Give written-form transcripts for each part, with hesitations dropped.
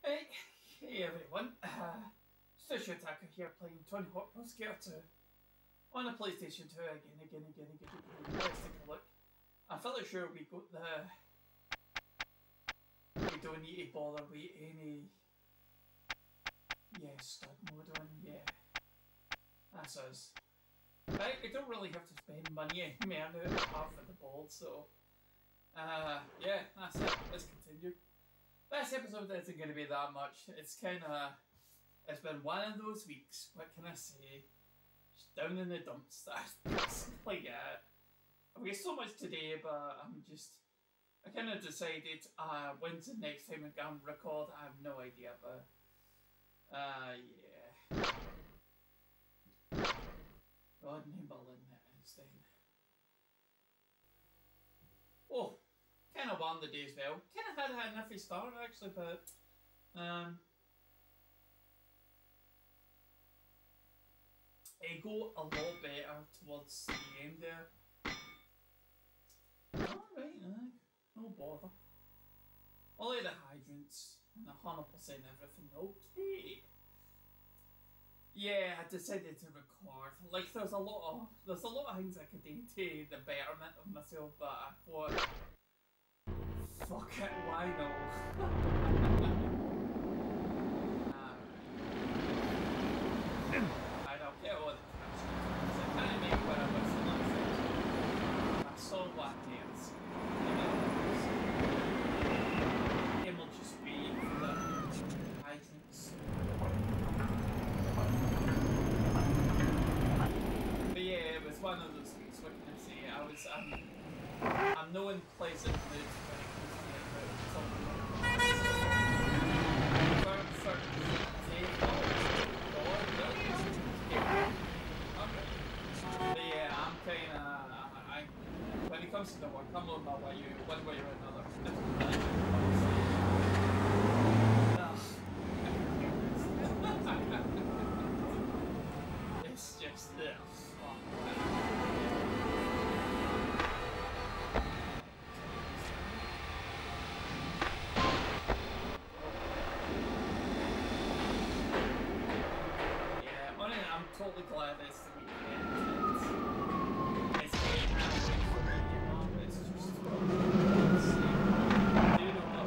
Hey, hey everyone. Station Attacker here playing Tony Hawk Pro Skater 2 on the PlayStation 2 again. Let's take a look. I'm fairly sure we got the... We don't need to bother with any... Yeah, stud mode on, yeah. That's us. Right, we don't really have to spend money anymore now apart from the ball, so... yeah, that's it. Let's continue. This episode isn't going to be that much. It's kind of... It's been one of those weeks, what can I say? Just down in the dumps, that's basically it. I've got so much today, but I kind of decided, when's the next time I'm going to record? I have no idea, but... yeah. God, Nimble Einstein. Oh! Kind of won the day as well. Kind of had an iffy start actually, but it got a lot better towards the end there. Alright, no bother. Only the hydrants and 100% everything. Okay. Yeah, I decided to record. Like there's a lot of things I could do to the betterment of myself, but I thought, fuck it, why not? I don't care what the caption is. I can't make what I was in last section. I saw what dance. It will just be for the hydrants. But yeah, it was one of those things, what can I say? I'm no in pleasant mood when it comes to but yeah, I'm kinda when it comes to the work, I'm on my way one way or another. It's just this. I'm totally glad it's the weekend. It's getting halfway for me, you know. It's just I do know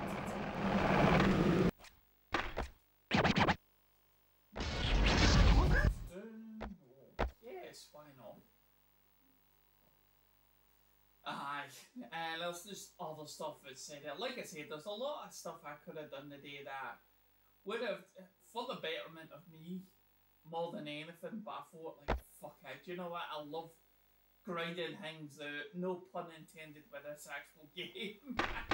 what yes, why not? Aye, and there's just other stuff that's said. Like I said, there's a lot of stuff I could have done today that would have, for the betterment of me, more than anything, but I thought, like, fuck it, do you know what, I love grinding things out, no pun intended with this actual game.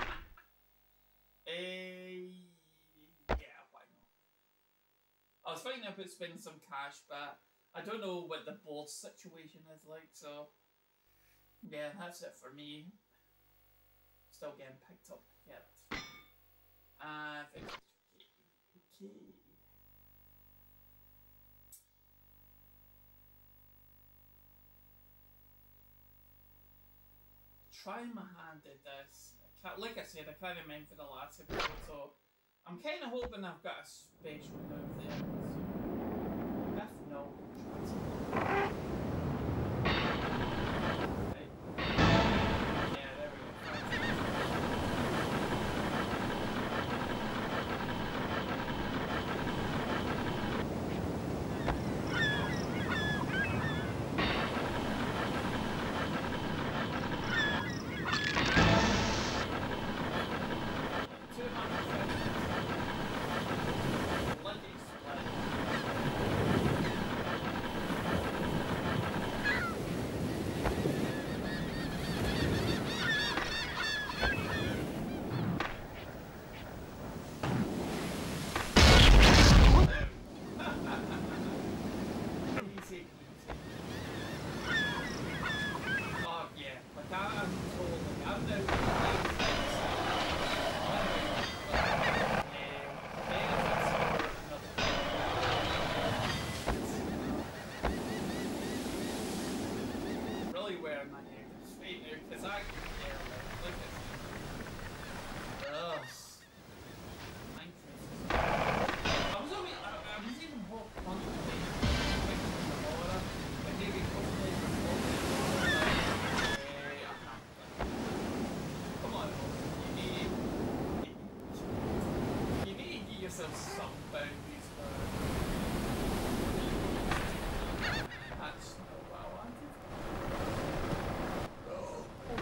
Yeah, why not? I was thinking about spending some cash, but I don't know what the board situation is like, so, yeah, that's it for me. Still getting picked up, yeah, that's fine. Okay. Trying my hand at this. Like I said, I can't remember for the last episode, so I'm kind of hoping I've got a special move there. So, if no, try something. Right. Yeah, there we go. myself some boundaries where that's not what I wanted. Oh,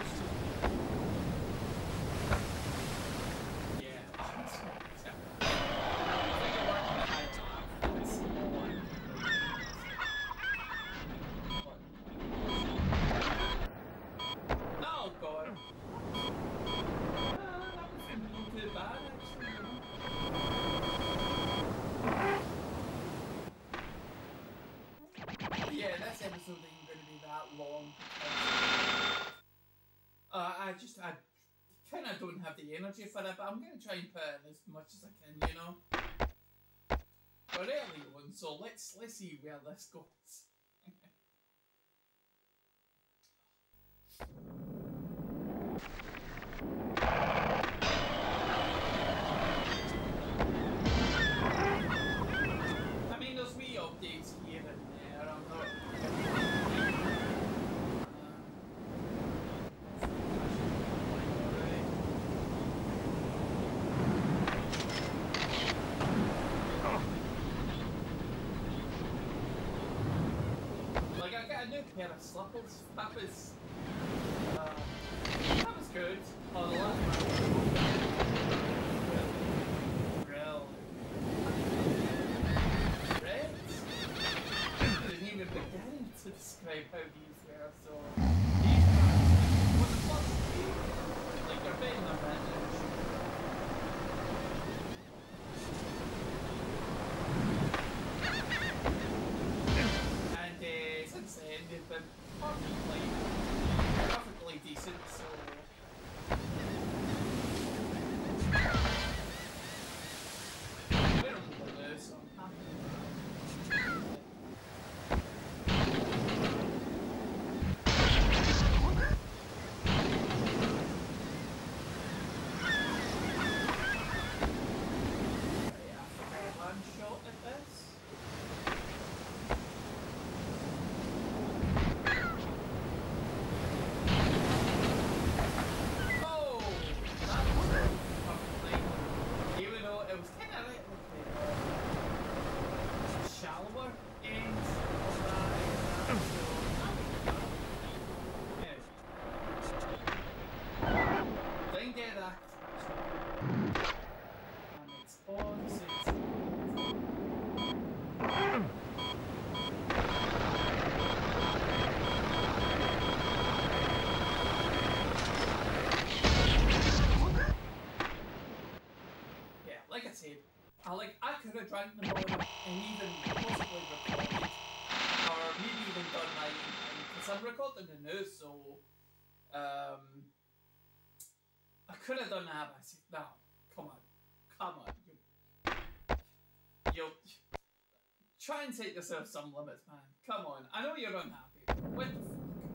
yeah, that's not acceptable. I think I worked at high time. It's more oh god. That wasn't too bad actually, you know. Yeah, this episode ain't going to be that long. I kind of don't have the energy for it, but I'm going to try and put in as much as I can, you know. We're early on, so let's see where this goes. I mean, there's wee updates here and there. I'm not. Like, I got a new pair of slippers. That was good. Oh, the last one. Really? Red? I didn't even begin to describe how these were, so... These were... What the fuck? Like, they're better than vintage. And, since then, they've been perfectly decent, so... I could have drank them all and even possibly recorded, or maybe even done my own thing, because I'm recording the news, so I could have done that, but I said, no, come on, you try and take yourself some limits, man, come on, I know you're unhappy, what the fuck?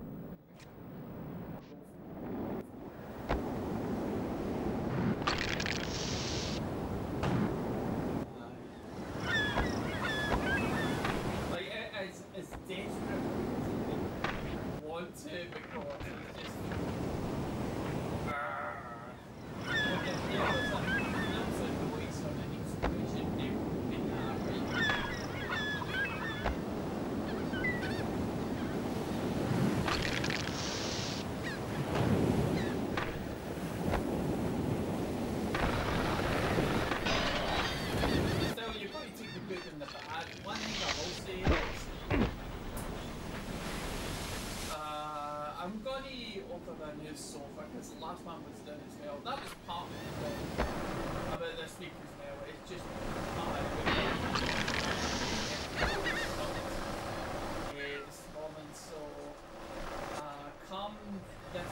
It's desperate to want to because it's just if there was an absolute noise on an explosion, it would be that, Still, you've got to take the good and the bad. One thing I will say is I'm going to open the new sofa because the last one was done as well. That was part of the thing about this week as well. It's just this moment, so come this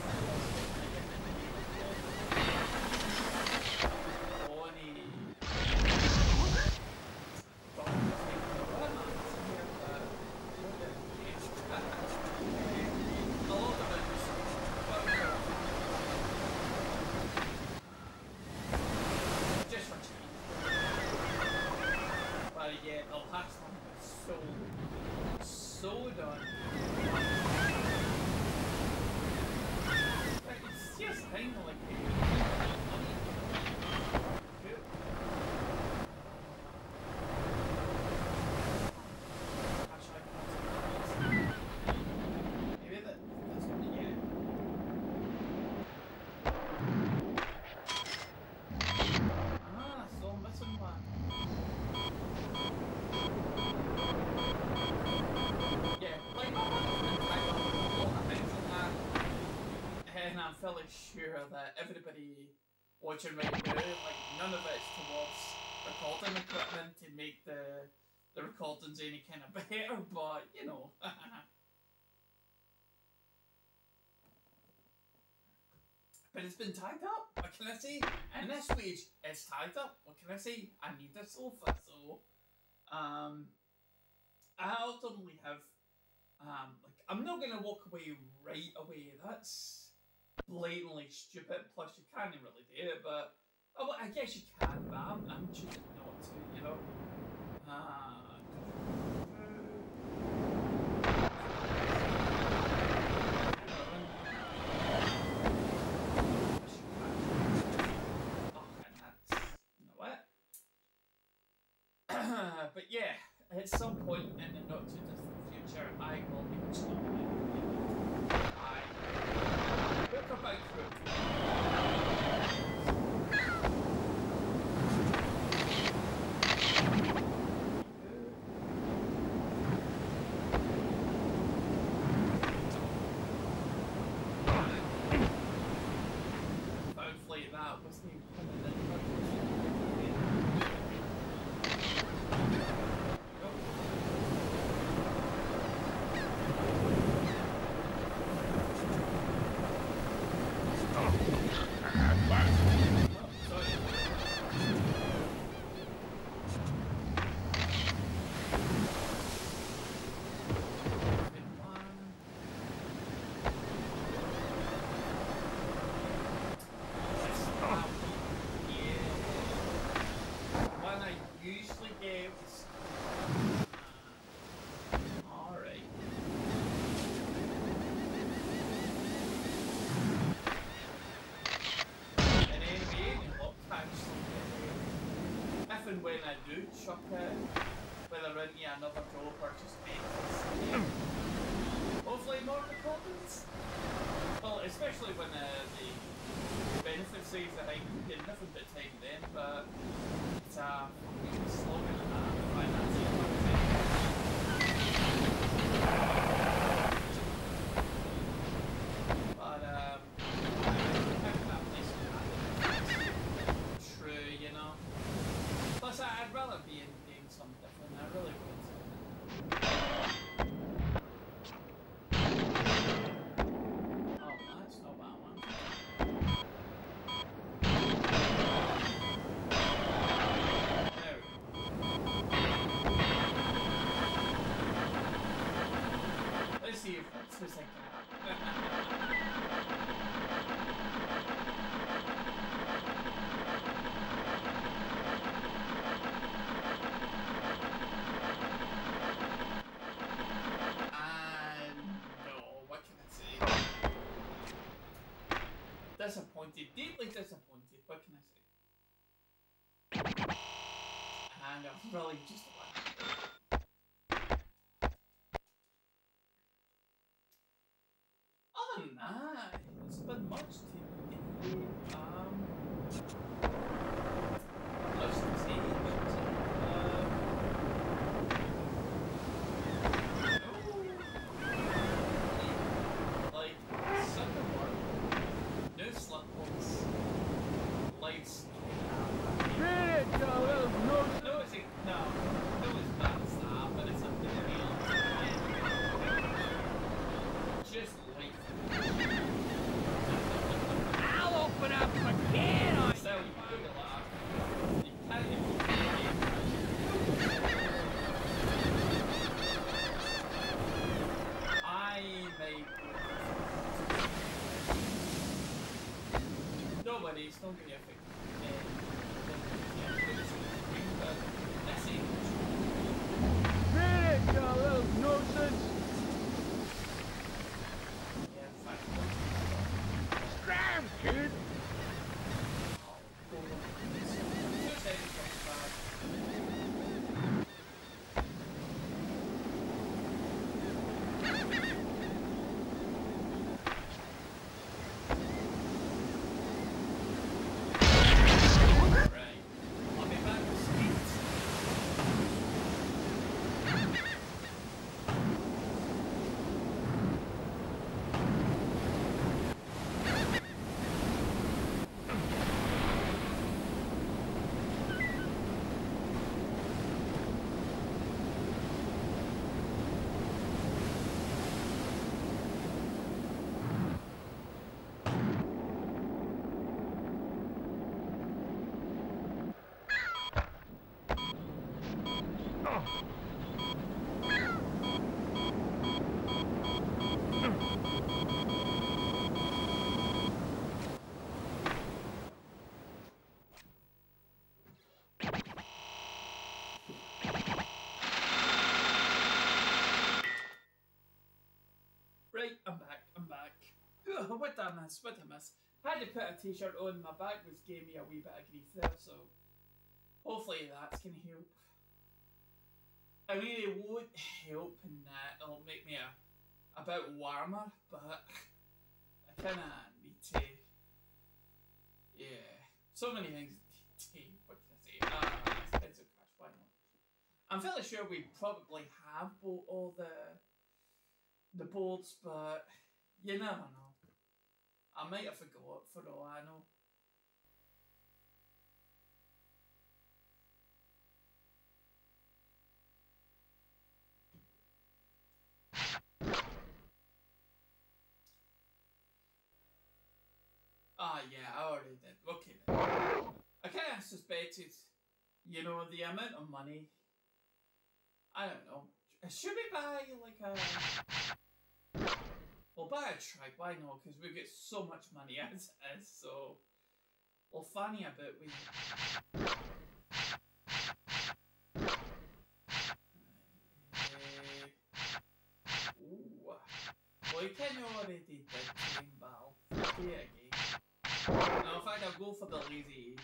really sure that everybody watching right now, like none of it's towards recording equipment to make the recordings any kind of better, but you know. But it's been tied up. What can I say? And this wage is tied up. What can I say? I need a sofa, so I ultimately have like I'm not gonna walk away right away. That's blatantly stupid. Plus, you can't really do it. But oh, well, I guess you can. But I'm choosing not to. You know. But yeah, at some point in the not too distant future, I will be installing I woke up out through it. Hopefully that was the and when I do chuck it, whether into another job or just make hopefully more recordings. Well, especially when the benefit saves that I can get nothing but time then, but it's a fucking slogan and a financing thing. But true, you know. Plus, I'd rather be in doing something different. I really would. Oh, that's not that one. There we go. Let's see if that's the second one. Disappointed, deeply disappointed, what can I say? And I'm really just one. Other than that, it's been much today. Lost the stage. Like, second one. No slip-ups. Lights. Finish, no. No, is it? No. Right, I'm back. Ugh, what did I miss? Had to put a t-shirt on, my back was gave me a wee bit of grief there, so hopefully that's gonna help. I mean, it won't help in that it'll make me a bit warmer, but I kinda need to, yeah, so many things need to, what can I say, expensive cash, why not? I'm fairly sure we probably have bought all the bolts, but you never know. I might have forgot for all I know. Ah, yeah, I already did. Okay then. I kind of suspected, you know, the amount of money. I don't know. Should we buy like a... We'll buy a trike, why not? Because we get so much money as it is, so... We'll fanny a bit with... Ooh. Well, you kind of already did Game Battle. Let's do it again. No, in fact, I'll go for the lazy.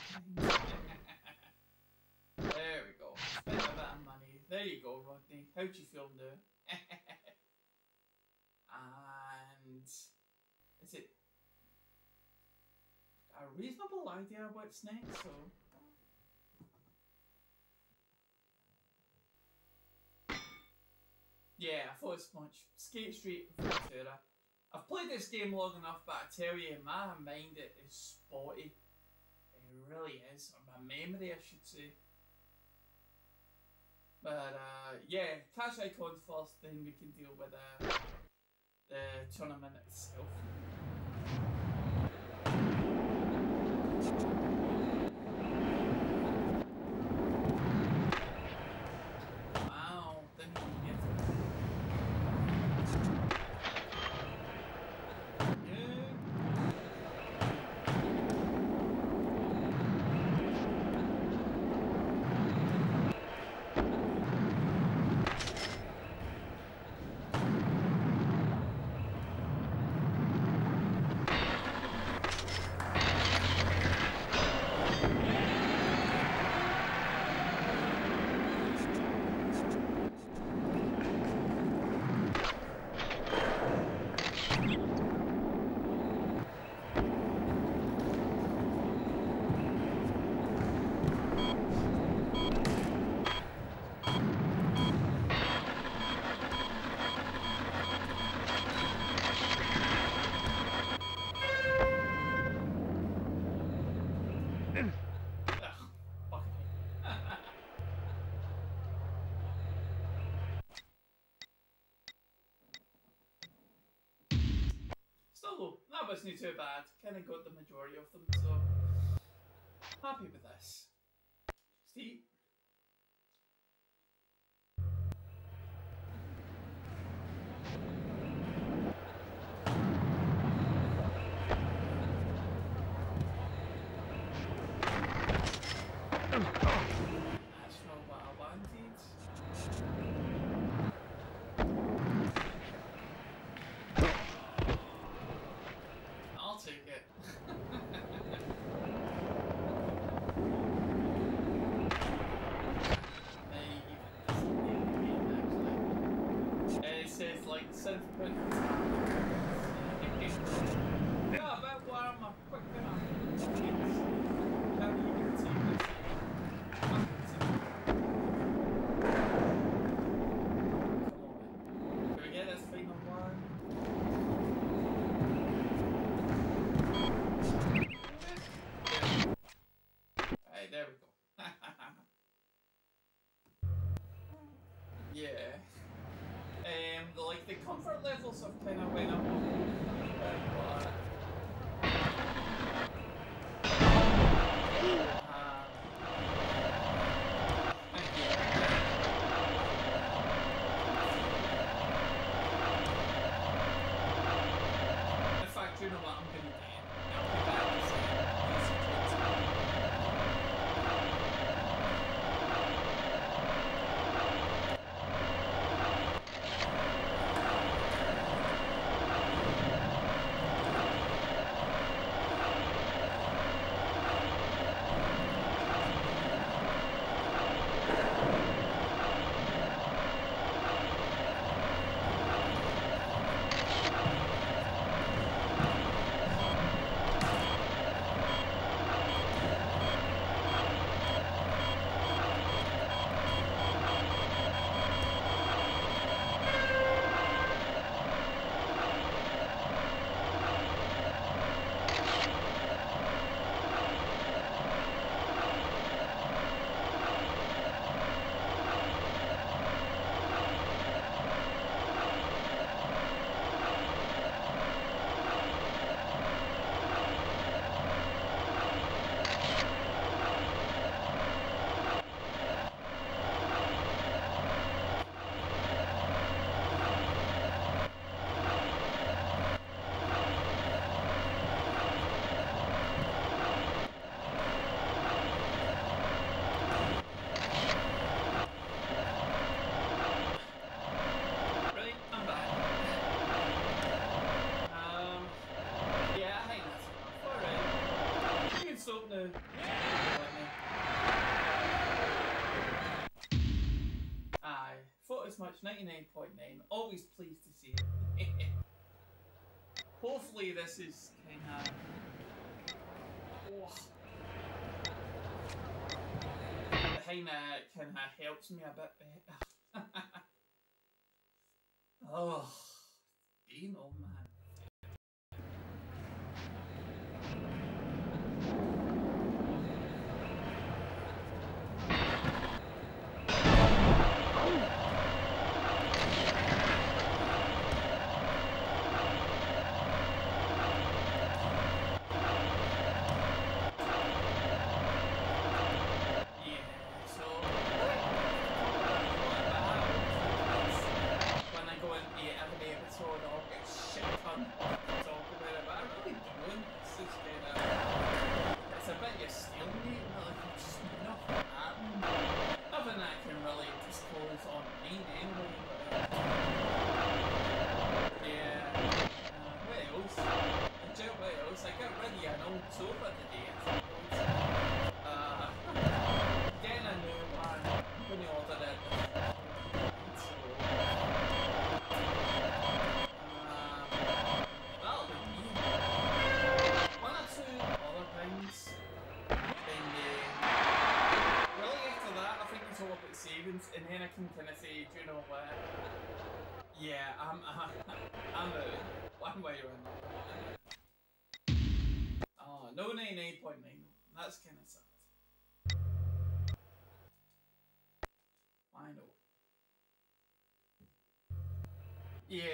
There we go. Spend a bit of money. There you go, Rodney. How'd you feel now? And is it a reasonable idea what's next? So yeah, I thought as much. Skate Street Ventura. I've played this game long enough, but I tell you, my mind it is spotty. It really is, or my memory, I should say. But yeah, cash icons first, then we can deal with the tournament itself. Wow, didn't even get it. Still, that wasn't too bad. Kind of got the majority of them, so happy with this. See? There we go. Yeah. Like the comfort levels have kind of went up. 99.9. Always pleased to see it. Hopefully this is kind of helps me a bit better. Oh, being old man. And then I can kind of say, do you know what? Yeah, I'm one way or another. Oh, no 98.9. That's kind of sad. I know. Yeah.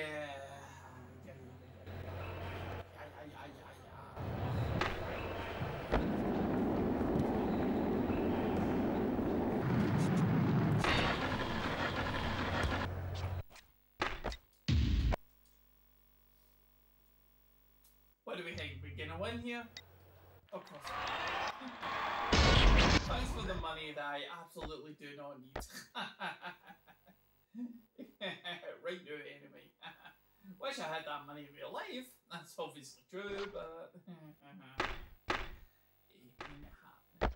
What do we think? We're gonna win here? Of course. Thanks for the money that I absolutely do not need. Right now, anyway. Wish I had that money in real life. That's obviously true, but it ain't happening.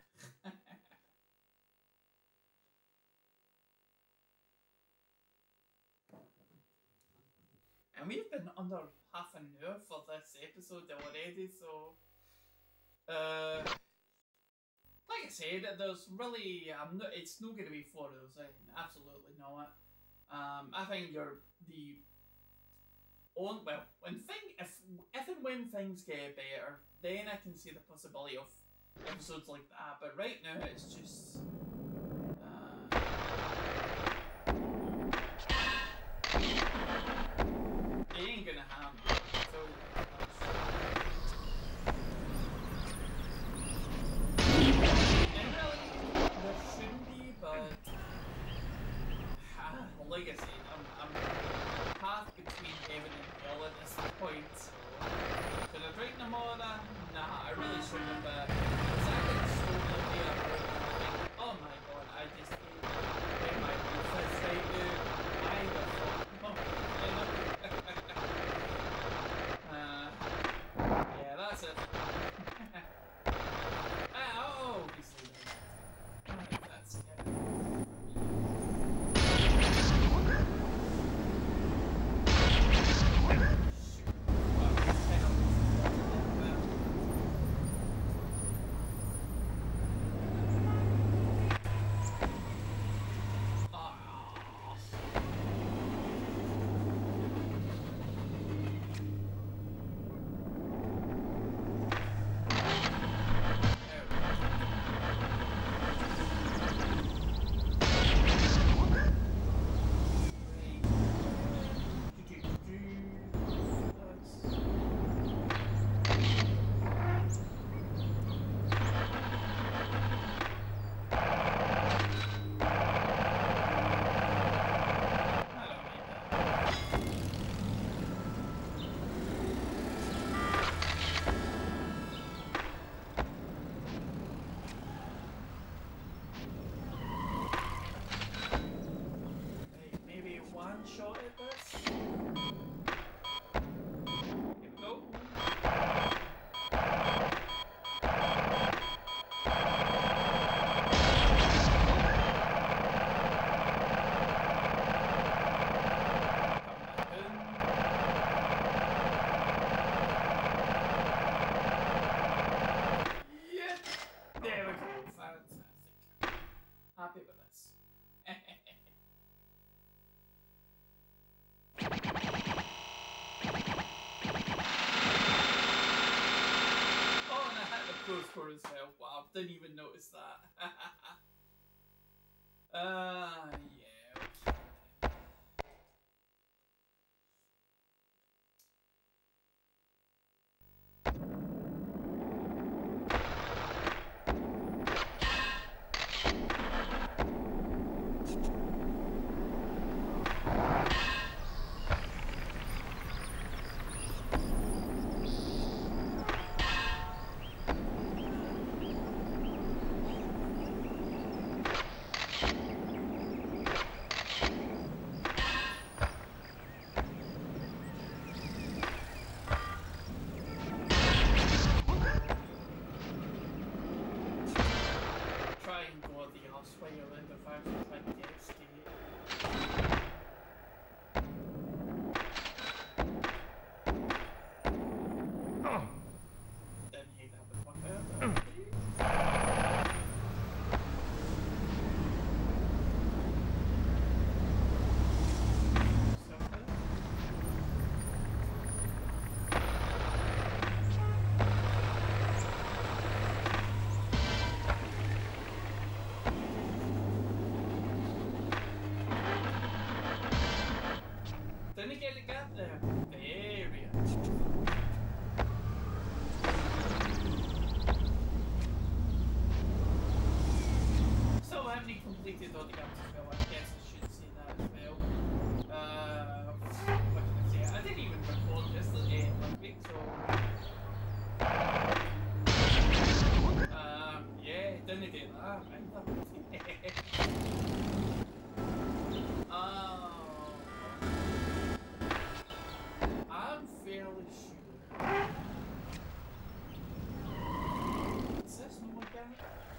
And we've been under half an hour for this episode already, so like I said, there's really it's not going to be 4 hours in, absolutely not. I think you're the on well if and when things get better, then I can see the possibility of episodes like that. But right now, it's just. It ain't gonna happen. So and really, there shouldn't be, but like I said, I'm half between heaven and hell at this point. So should I drink no more? Nah, I really shouldn't. But it's actually slowly there. Oh, happy with this. Oh, and I had the pro score as well. Wow, didn't even notice that. Yeah, okay. Try and go the arse way around the fact that I can get skate. Didn't hate that with one there. Didn't get the gap there. Very So I haven't completed all the gaps as well. I guess I should say that as well. What did I say? I didn't even record yesterday last week, so yeah, didn't get that either. I'm fairly sure. Is this no more gap?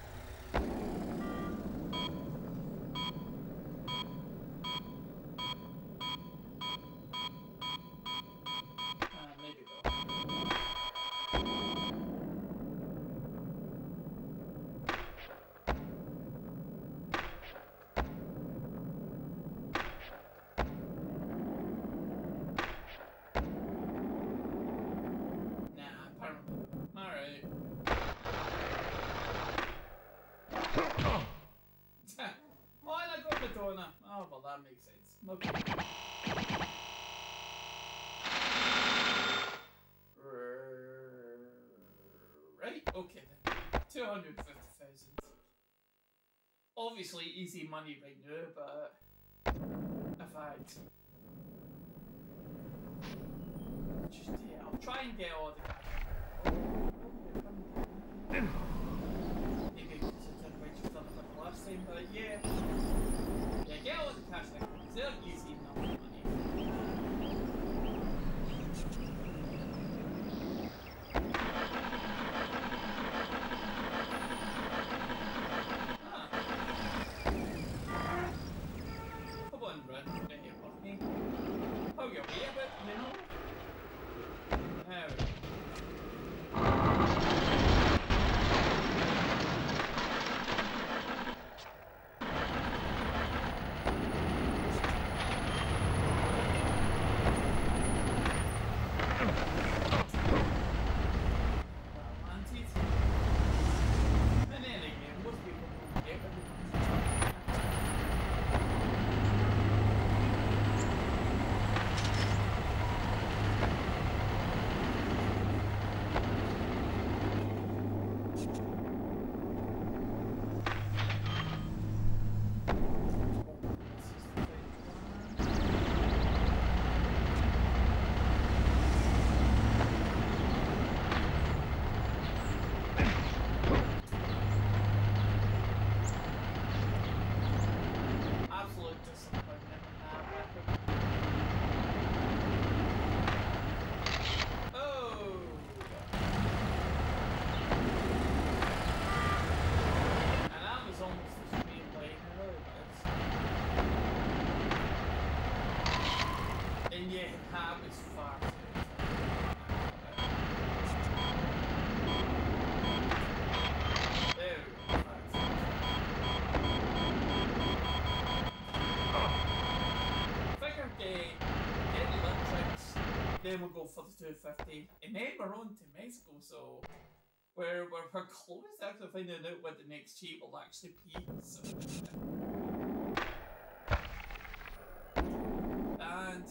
Maybe though. Nah, apparently. Alright. Oh, and I got Madonna. Oh, well, that makes sense. Okay. Right, okay then. 250,000. Obviously easy money right now, but if I just I'll try and get all the cash. Maybe because I didn't wait to done it the last time, but yeah. Yeah, get all the cash like because they're easy enough money. Oh, you're here, but you know. There we go. for the 250, and then we're on to Mexico, so we're close to actually finding out what the next cheat will actually be. So. And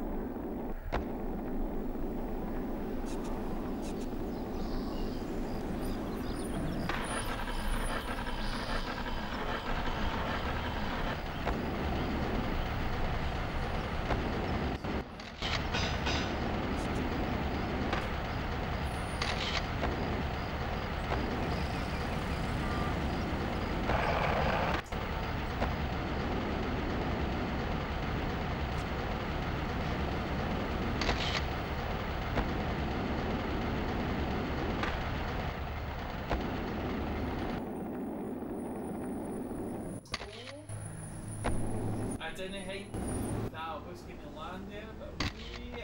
I didn't think that was going to land there, but okay,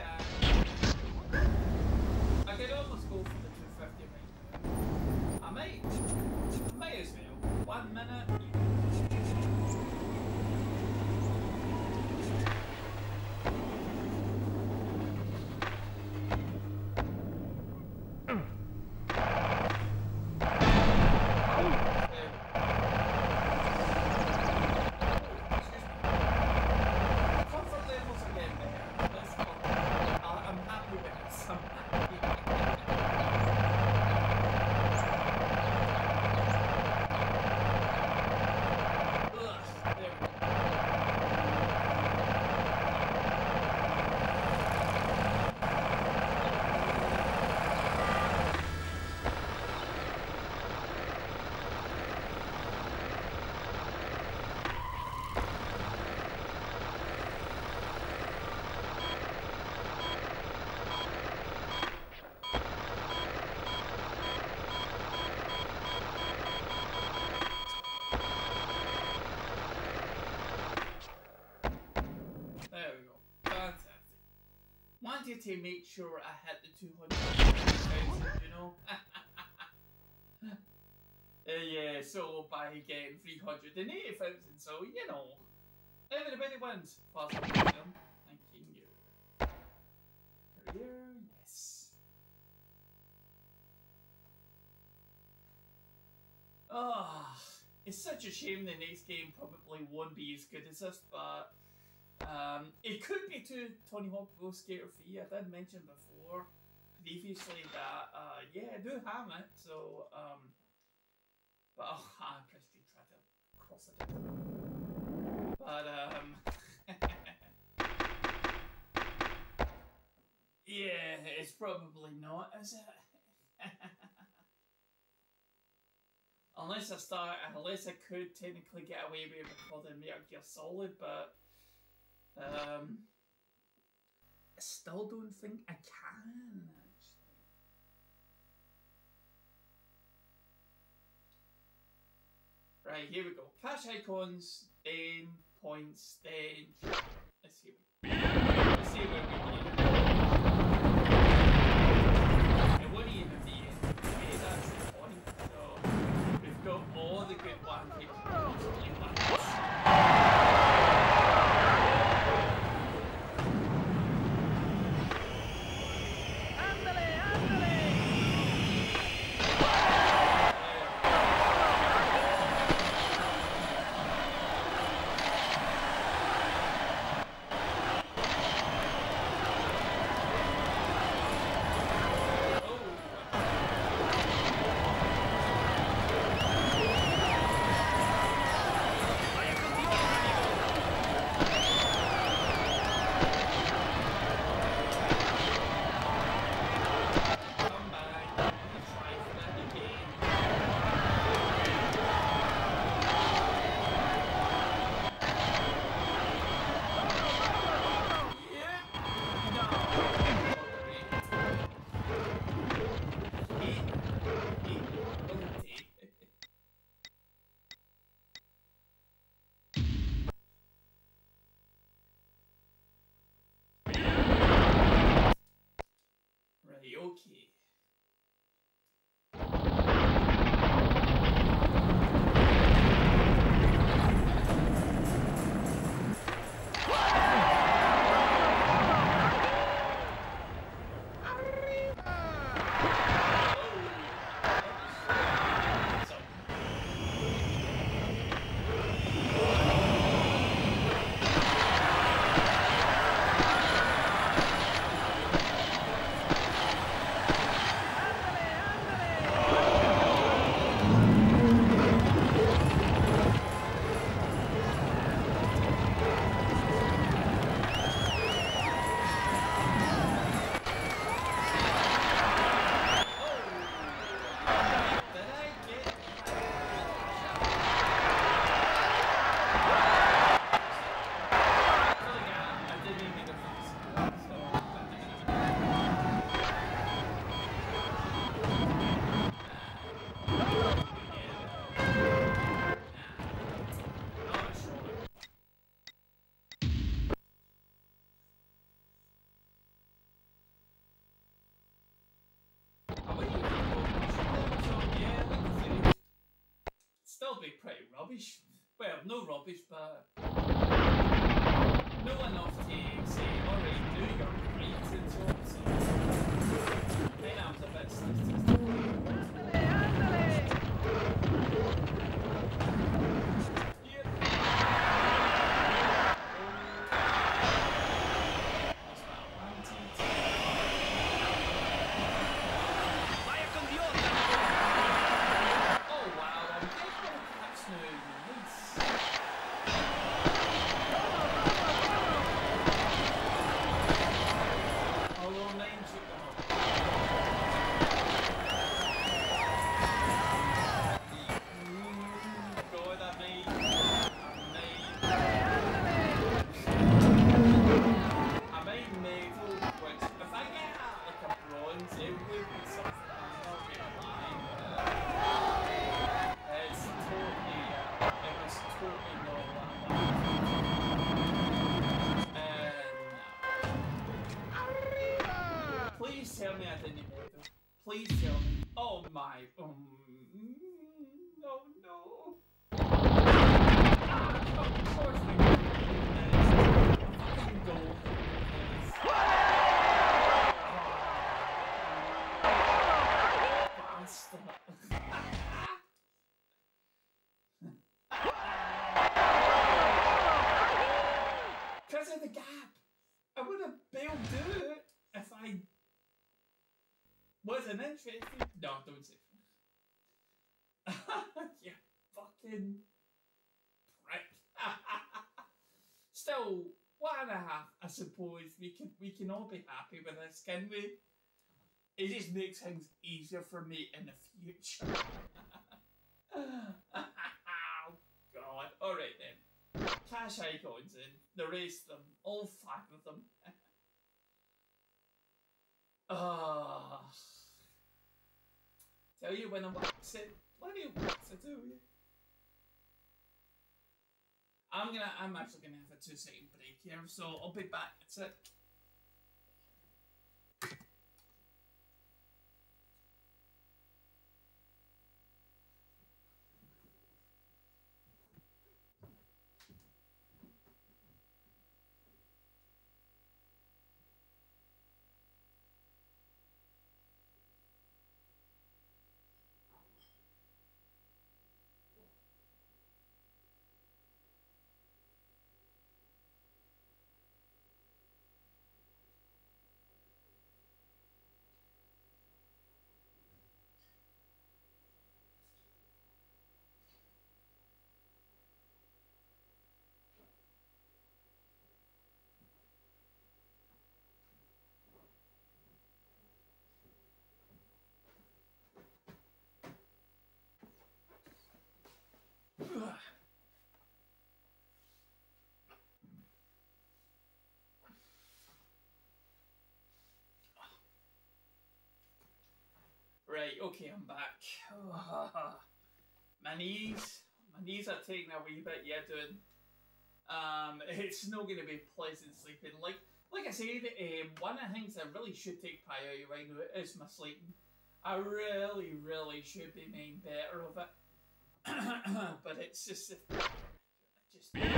I could almost go for the 250 right now. I might as well. 1 minute. Wanted to make sure I hit the 200,000, you know? Yeah, so by getting 380,000, so, you know, everybody wins. Fast film, thanking you. Career, yes. Oh, it's such a shame the next game probably won't be as good as this, but it could be to Tony Hawk Pro Skater 3. I did mention before, previously, that, yeah, I do have it, so, but, oh, I pressed to try to cross it. But, yeah, it's probably not, is it? Unless I could technically get away with recording Metal Gear Solid, but I still don't think I can, actually. Right, here we go. Cash icons, then points, then... Let's see where we go. It wouldn't even be in. That's the point. So, we've got all the good ones. probably pretty rubbish. Well, no rubbish, but no enough to say, alright, do your right and so on. So then I was a bit statistical. Tell me I didn't make them. Please tell me. Oh my. No, no. Of course we can. Fucking goal. Bastard. Because of the gap. I would have been able to do it if I wasn't interested. No, don't say you fucking prick. Still, 1.5, I suppose. We can all be happy with this, can we? It just makes things easier for me in the future. Oh God. Alright then. Cash icons in. The rest of them. All 5 of them. Tell you when I'm waxing. Plenty of wax to do, yeah. I'm actually gonna have a 2-second break here, so I'll be back. That's it. Right, okay, I'm back. My knees are taking a wee bit, yeah, doing. It's not going to be pleasant sleeping. Like I said, one of the things I really should take priority right now is my sleeping. I really should be making better of it. But it's just, I just don't.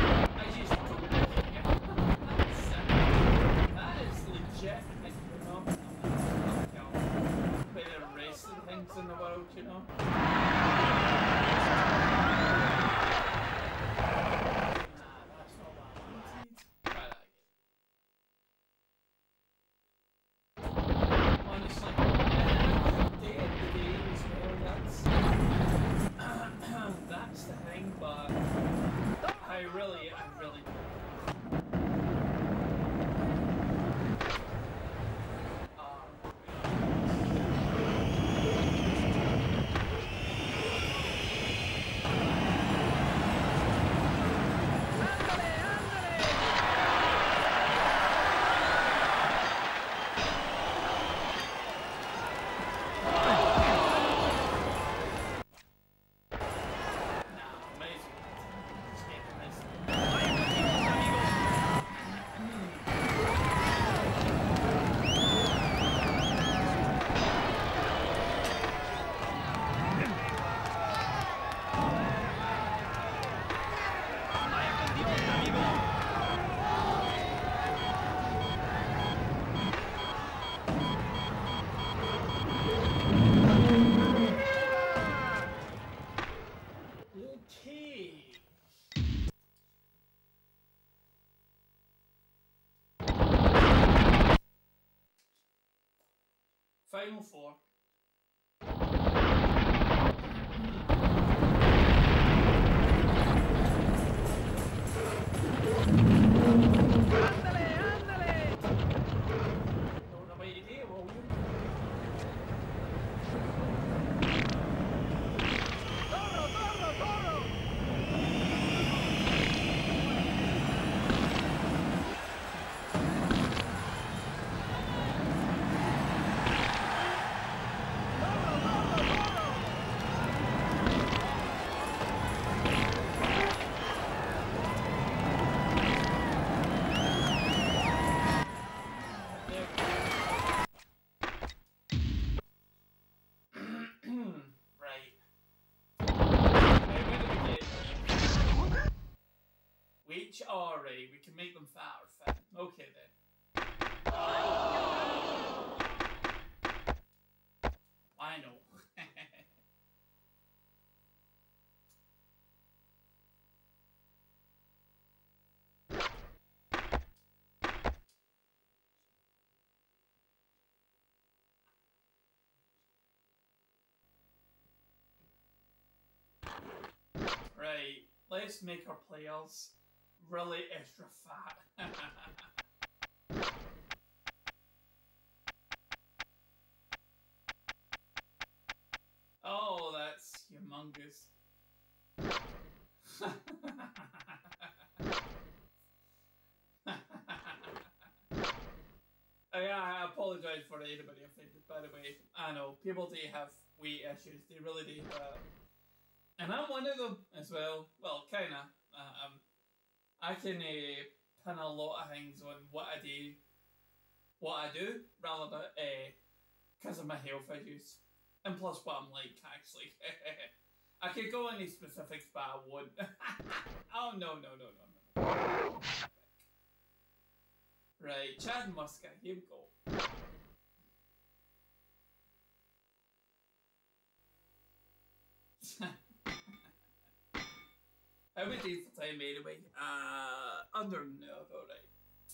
That is legit, you know. Better rest and things in the world, you know. That's not what I wanted. Try that again. Honestly, day of the day as well, that's the thing, but I really Final four. ¡Ándale, ándale! Don't know what you do, will you? ¡Corro, corro, corro! ¡Corro, corro, corro! There we go. Right. Where do we get? Which are right? We can make them fat or fat. Okay then. I know. Right, let's make our players really extra fat. Oh, that's humongous. I apologise for anybody offended, by the way. I know, people do have weight issues, they really do. And I'm one of them as well. Well, kinda. I can pin a lot of things on what I do, rather than because of my health issues. And plus what I'm like, actually. I could go into specifics, but I won't. Oh, no. Right, Chad Muska, here we go. How we do for time anyway? Under an hour, alright.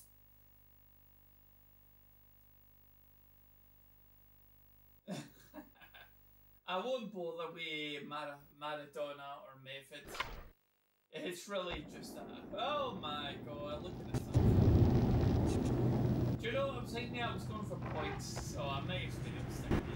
I won't bother with Maradona or methods. It's really just oh my god, look at this stuff. Do you know what I'm saying there? I was going for points, so I might just be able to stick here.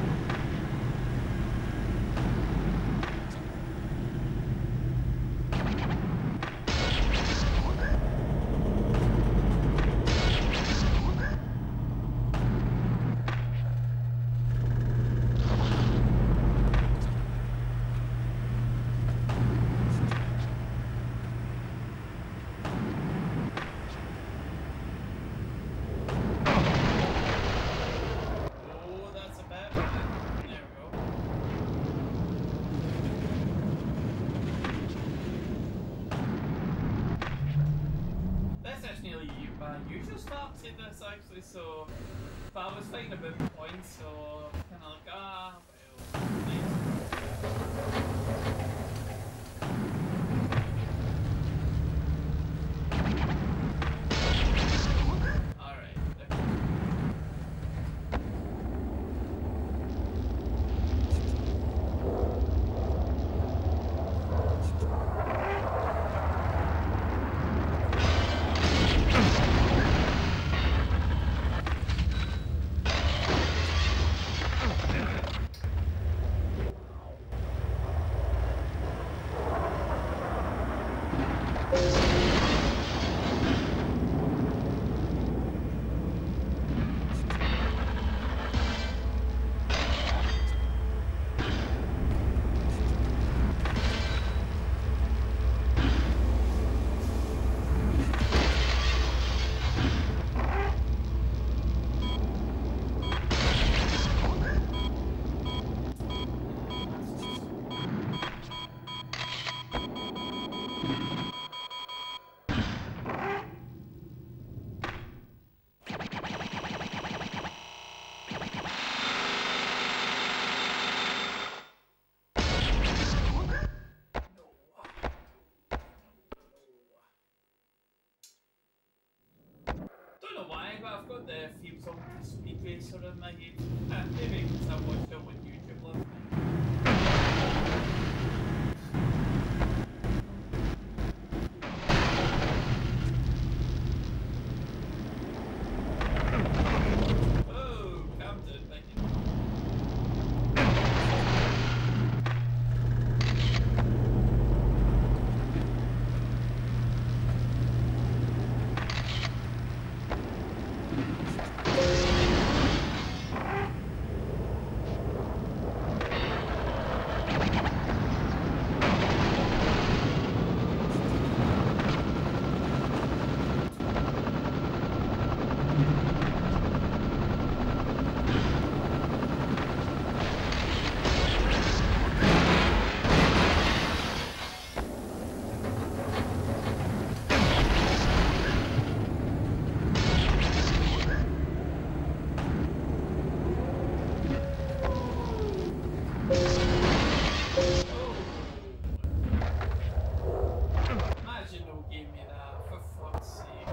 This actually, so but I was fighting about points, so kind of like well, all right. but I've got the themes on the Speed Racer in my head. Maybe because I watched it on YouTube last night. Oh, Camden, thank you. Imagine no gave me that, for fuck's sake.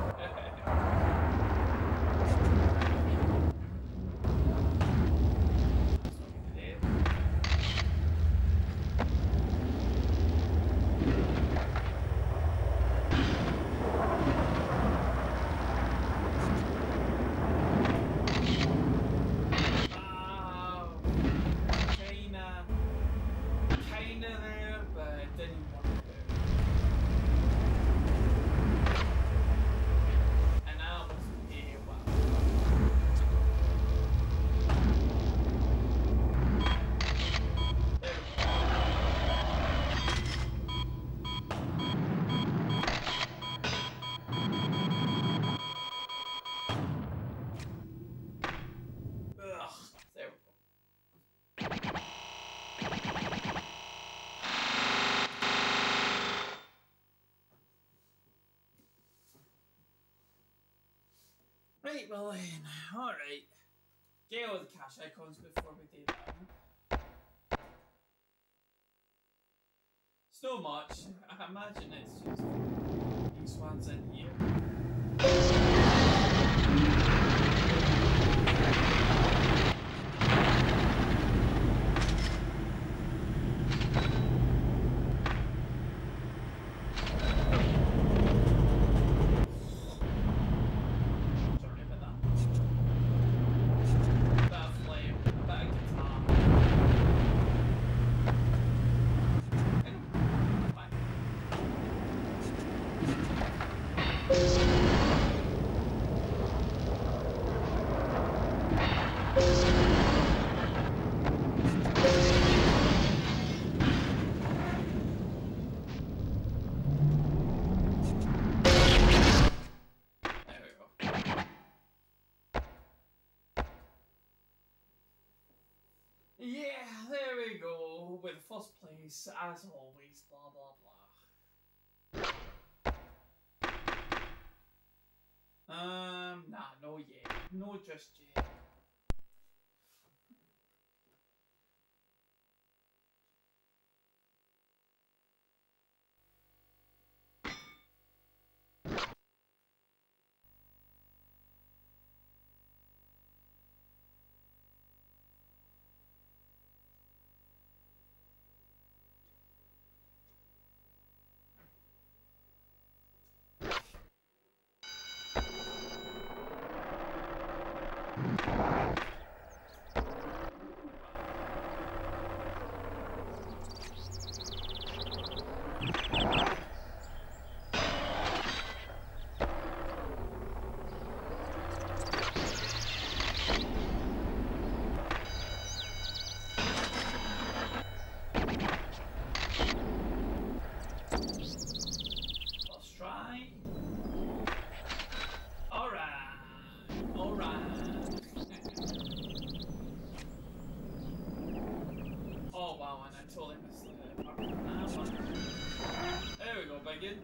Kinda there, but it didn't want to do. And I almost gave up. Ugh, there we go. Right, well then, alright. Get all the cash icons before we do that. It's not much. I imagine it's just these ones in here. Sorry about that. Bit of flame, a bit of guitar. Fine. There we go. Yeah, there we go. With first place, as always, blah blah blah. Nah, no yet. No just yet. Let's try. Alright. Oh wow, and I totally missed the part on that one. There we go, begin.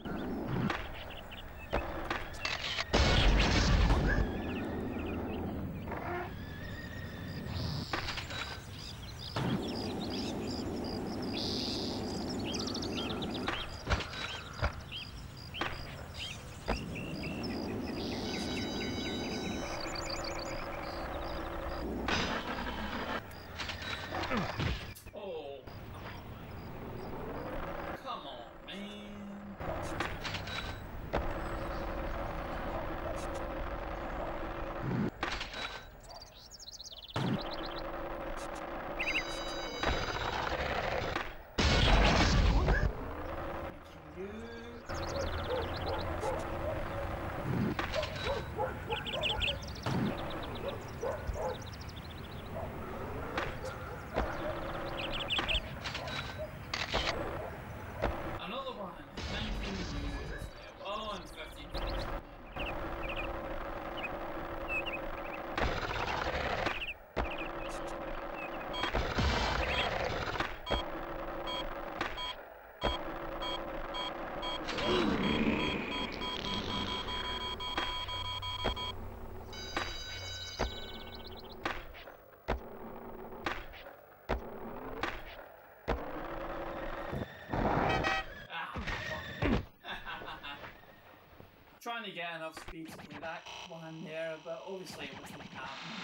trying to get enough speed to do that one there, but obviously it wasn't happening.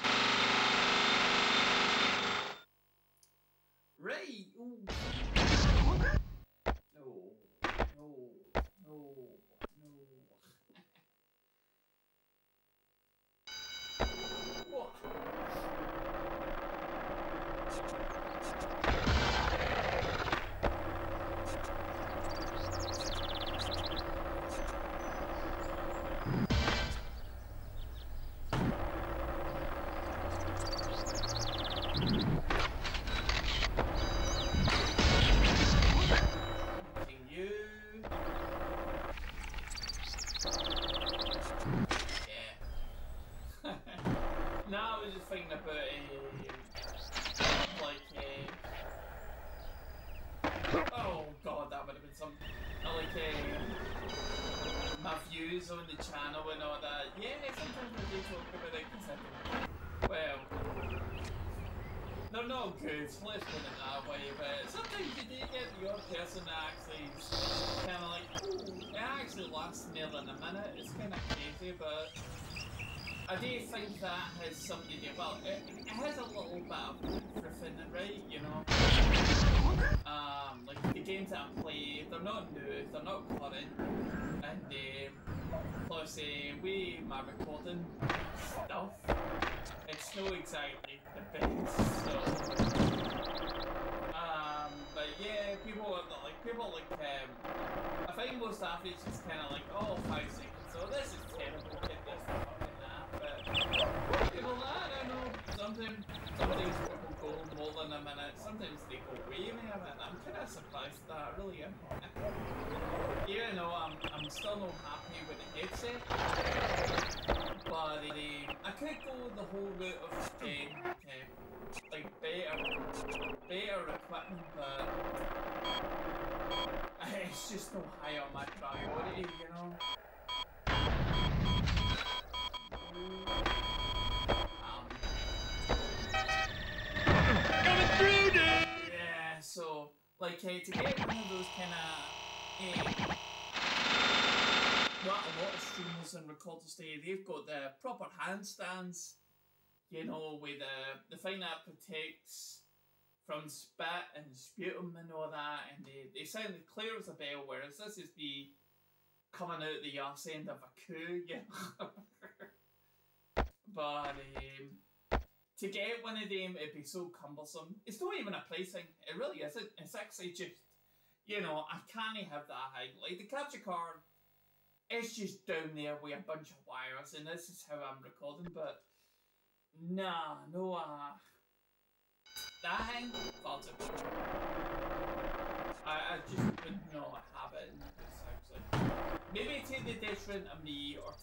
Right. Ooh. No. No. No. No. What? Now I was just thinking about oh god, that would have been something my views on the channel and all that. Yeah, sometimes I do talk about it because I think, well, they're not good, let's put it that way, but sometimes you do get the odd person that actually is kind of like, ooh, it actually lasts more than a minute. It's kind of crazy, but I do think that has something to do, well, it has a little bit of proof in it, right, you know? Like, the games that I play, they're not new, they're not current, and plus, with my recording stuff, it's not exactly the best, so... but yeah, people like, I think most athletes just kind of like, oh, 5 seconds, so this is terrible, get this fucking that, but people that, I don't know, sometimes people go more than a minute, sometimes they go way more than a minute. I'm kind of surprised at that, I really am. Even though I'm still not happy with the headset, but I could go the whole route of getting like better equipment, but it's just no high on my priority, you know. Coming through, dude! Yeah, so like to get one of those kind of what a lot of streamers and recorders today, they've got the proper handstands, you know, with the thing that protects from spit and sputum and all that, and they sound clear as a bell, whereas this is the coming out the arse end of a coup, you know. But to get one of them, it'd be so cumbersome. It's not even a price thing, it really isn't. It's actually just, you know, I can't have that high. Like the capture card, it's just down there with a bunch of wires, and this is how I'm recording, but nah, no, that thing, far too much. I just would not have it in this, actually. Maybe take the detriment of me, or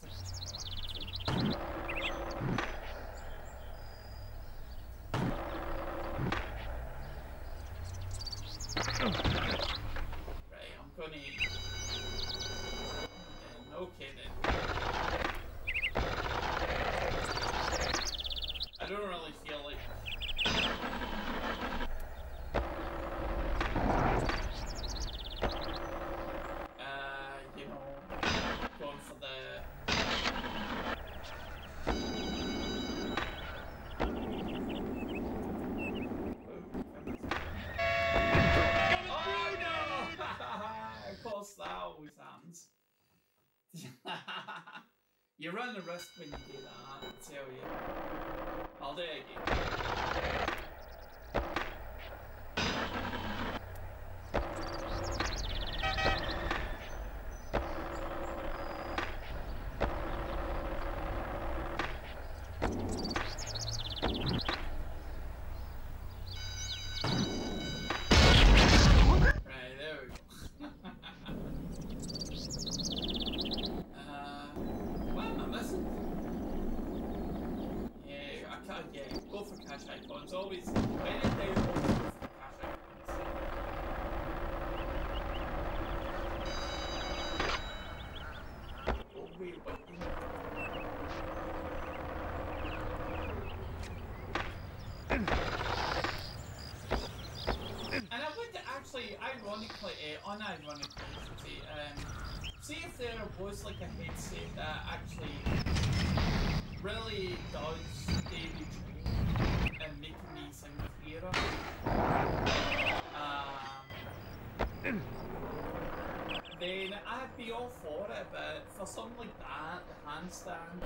right, I'm gonna okay then. I don't really feel like you know, going for the that always happens. You run the risk when you do that, I tell you. I'll do it again. Right, there we go. What am I missing? Yeah, I can't. Yeah, go for cash icons. Always. When in doubt, always go for cash icons. Oh wait, what? And I would actually, unironically, unironically, I should say, see if there was like a headset that actually really does stay the train and making me sound clearer. Then I'd be all for it, but for something like that, the handstand,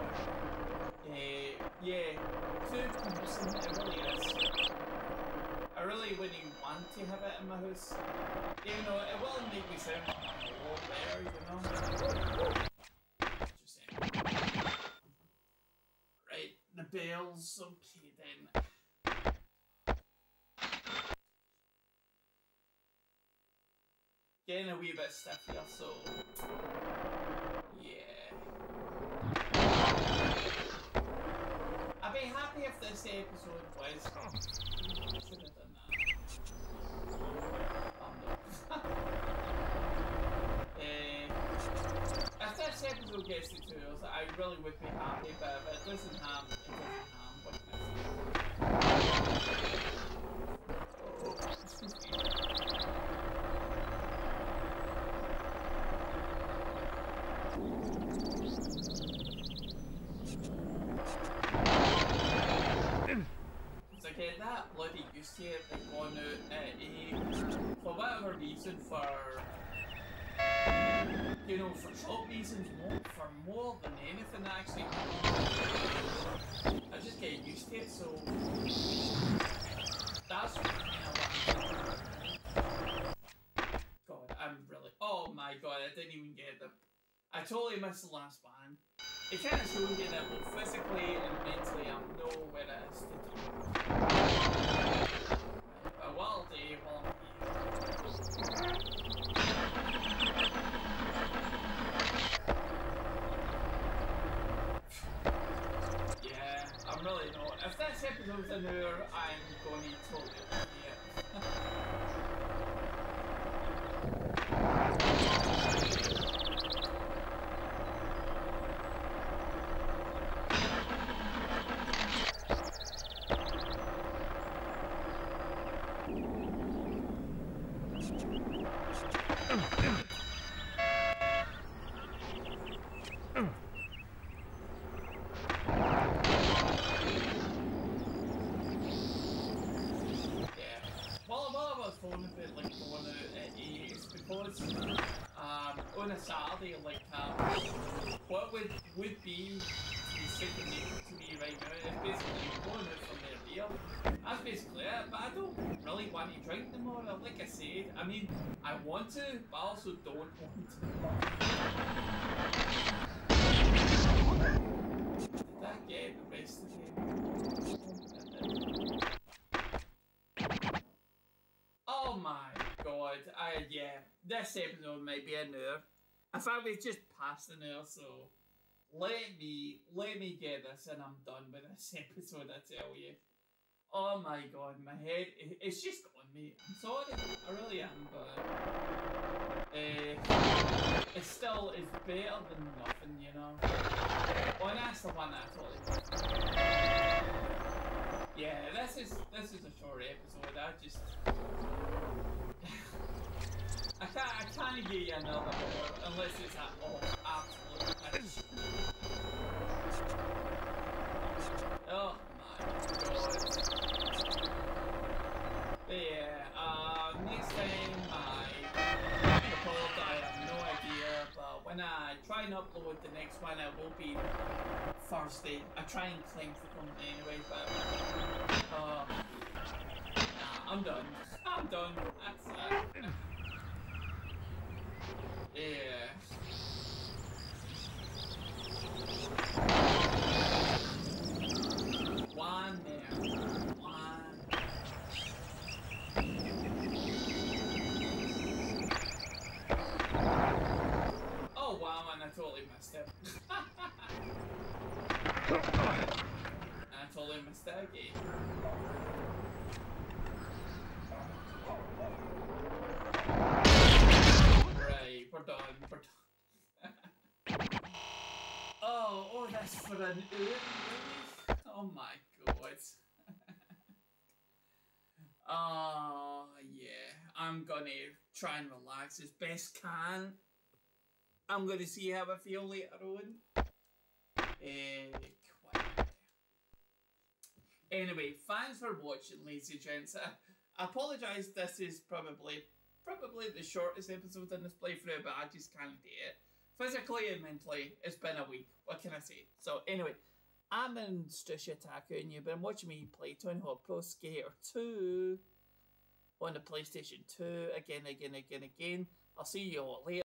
yeah, too cumbersome, it really is. I really wouldn't want to have it in my house. You know, it will make me sound a lot better, you know? Just saying. Right, the bells, okay then. Getting a wee bit stiff here, so yeah. I'd be happy if this episode was. Should have done that. If this episode gets to 2 hours, I really would be happy, but if it doesn't have, it doesn't have. What can I say? I get that bloody used to it, like going out at for whatever reason, for you know, for shop reasons, for more than anything actually. I just get used to it, so that's kind of God, I'm really. Oh my God, I didn't even get them. I totally missed the last one. It kind of shows you that both physically and mentally I'm nowhere as to do. But what I'll do, yeah, I'm really not. If this episode's an hour, I'm going to totally love it. On a Saturday, like what would be second nature to me right now is basically going out from their beer. That's basically it, but I don't really want to drink them more. Like I said, I mean, I want to, but I also don't want to. Did I get the rest of them? Oh my God, yeah, this episode might be an hour. In fact, we've just passed an hour, so let me get this and I'm done with this episode, I tell you. Oh my God, my head, it's just gone, mate. I'm sorry, I really am, but it still is better than nothing, you know. Oh, and that's the one I totally missed. Yeah, this is a short episode. I can't give you another hour unless it's at all absolute pitch. Oh my God. But yeah, next time I record, I have no idea, but when I try and upload the next one, it will be Thursday. I try and claim for them anyway, but nah, I'm done. I'm done. That's it. Yeah. One there. One. Oh wow, and I totally missed it. And I totally missed that again. Right, we're done. Oh, that's for an oh my God. Oh yeah, I'm gonna try and relax as best can. I'm going to see how I feel later on. Quiet. Anyway, thanks for watching, ladies and gents. I apologise, this is probably the shortest episode in this playthrough, but I just can't do it. Physically and mentally, it's been a week. What can I say? So anyway, I'm in Strusha Taku and you've been watching me play Tony Hawk Pro Skater 2 on the PlayStation 2 again. I'll see you all later.